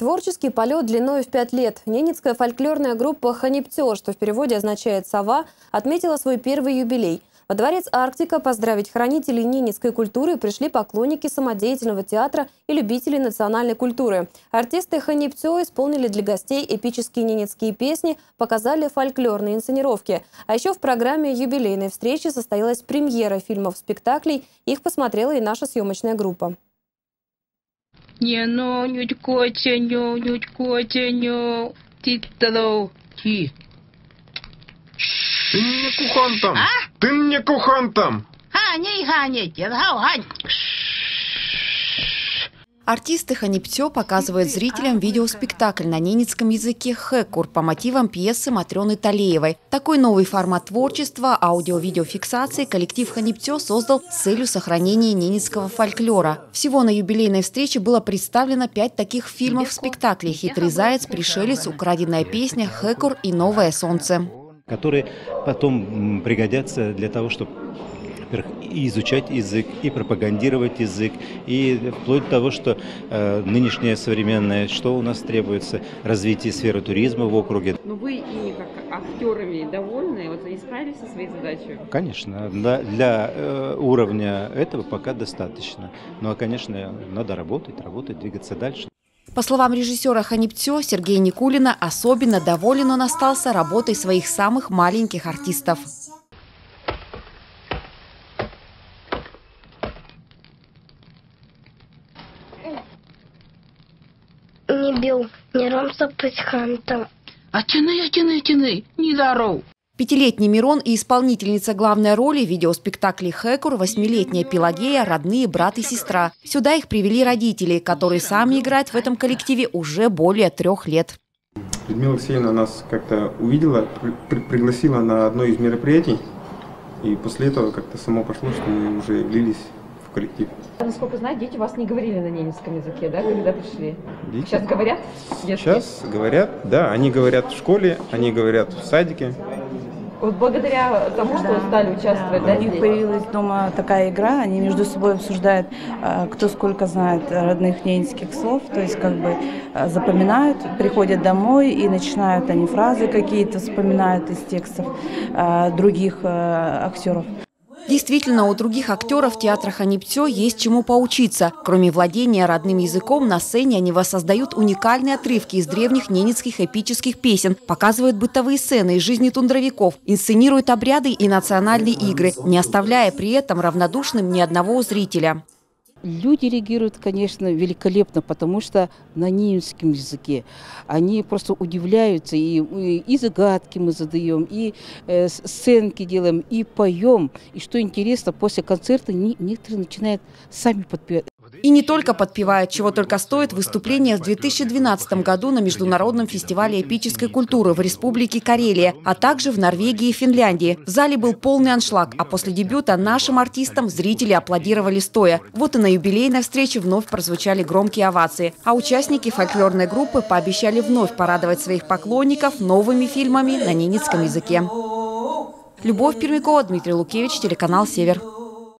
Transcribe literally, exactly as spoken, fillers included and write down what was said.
Творческий полет длиной в пять лет. Ненецкая фольклорная группа «Ханипцё», что в переводе означает «сова», отметила свой первый юбилей. Во дворец «Арктика» поздравить хранителей ненецкой культуры пришли поклонники самодеятельного театра и любители национальной культуры. Артисты «Ханипцё» исполнили для гостей эпические ненецкие песни, показали фольклорные инсценировки. А еще в программе юбилейной встречи состоялась премьера фильмов-спектаклей. Их посмотрела и наша съемочная группа. Не, ну, нютько, тяню, нютько, тяню, титало, ти. Ты не кухан там! А? Ты не кухан там! А, не ханить, хань. Артисты «Ханипцё» показывают зрителям видеоспектакль на ненецком языке «Хэкур» по мотивам пьесы Матрёны Талеевой. Такой новый формат творчества аудио-видеофиксации коллектив «Ханипцё» создал с целью сохранения ненецкого фольклора. Всего на юбилейной встрече было представлено пять таких фильмов-спектаклей: «Хитрый заяц», «Пришелец», «Украденная песня», «Хэкур» и «Новое солнце», которые потом пригодятся для того, чтобы и изучать язык, и пропагандировать язык, и вплоть до того, что э, нынешнее современное, что у нас требуется, развитие сферы туризма в округе. Но вы и как актерами довольны? Вот они справились со своей задачей? Конечно, для, для э, уровня этого пока достаточно. Ну а, конечно, надо работать, работать, двигаться дальше. По словам режиссера «Ханипцё» Сергея Никулина, особенно доволен он остался работой своих самых маленьких артистов. Не бил, не ромса пасханта. А тяны, тяны, тяны, не даров. Пятилетний Мирон и исполнительница главной роли в видеоспектакле «Хэкур» восьмилетняя Пелагея, родные брат и сестра. Сюда их привели родители, которые сами играют в этом коллективе уже более трех лет. Людмила Алексеевна нас как-то увидела, при пригласила на одно из мероприятий. И после этого как-то само пошло, что мы уже влились в коллектив. Насколько знаю, дети у вас не говорили на ненецком языке, да, когда пришли? Дети? Сейчас говорят? Сейчас говорят, да, они говорят в школе, они говорят в садике. Вот благодаря тому, что да, стали участвовать, да, у них появилась дома такая игра, они между собой обсуждают, кто сколько знает родных ненецких слов, то есть как бы запоминают, приходят домой и начинают они фразы какие-то вспоминают из текстов других актеров. Действительно, у других актеров театра «Ханипцё» есть чему поучиться. Кроме владения родным языком, на сцене они воссоздают уникальные отрывки из древних ненецких эпических песен, показывают бытовые сцены из жизни тундровиков, инсценируют обряды и национальные игры, не оставляя при этом равнодушным ни одного зрителя. Люди реагируют, конечно, великолепно, потому что на ненецком языке они просто удивляются. И, и, и загадки мы задаем, и э, сценки делаем, и поем. И что интересно, после концерта не, некоторые начинают сами подпевать. И не только подпевают, чего только стоит выступление в две тысячи двенадцатом году на Международном фестивале эпической культуры в Республике Карелия, а также в Норвегии и Финляндии. В зале был полный аншлаг, а после дебюта нашим артистам зрители аплодировали стоя. Вот и на юбилейной встрече вновь прозвучали громкие овации. А участники фольклорной группы пообещали вновь порадовать своих поклонников новыми фильмами на ненецком языке. Любовь Пермякова, Дмитрий Лукевич, телеканал «Север».